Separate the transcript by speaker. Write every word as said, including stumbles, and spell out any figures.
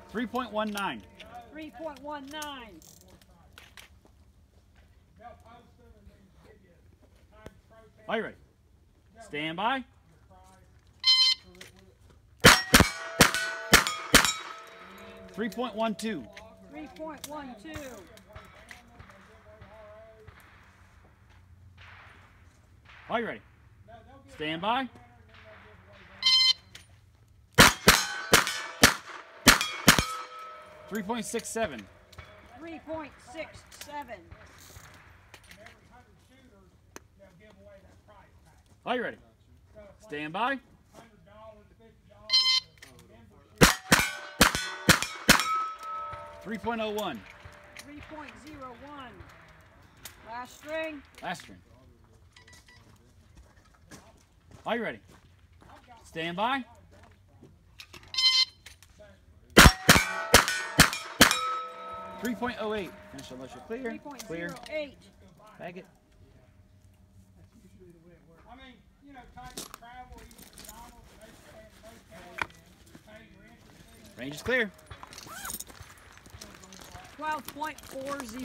Speaker 1: three point one nine.
Speaker 2: three point one nine.
Speaker 1: Are you ready? Stand by. three point one two.
Speaker 2: three point one two.
Speaker 1: Are you ready? Stand by. three point six seven.
Speaker 2: three point six seven.
Speaker 1: Are you ready? Stand by. three point oh one.
Speaker 2: three point oh one. Last string.
Speaker 1: Last string. Are you ready? Stand by. three point oh eight. Finish unless you're clear.
Speaker 2: three point
Speaker 1: Clear.
Speaker 2: oh eight.
Speaker 1: Bag it.
Speaker 3: I mean, you know, type of travel, even McDonald's, they pay rent.
Speaker 1: Range is clear.
Speaker 2: twelve point four zero.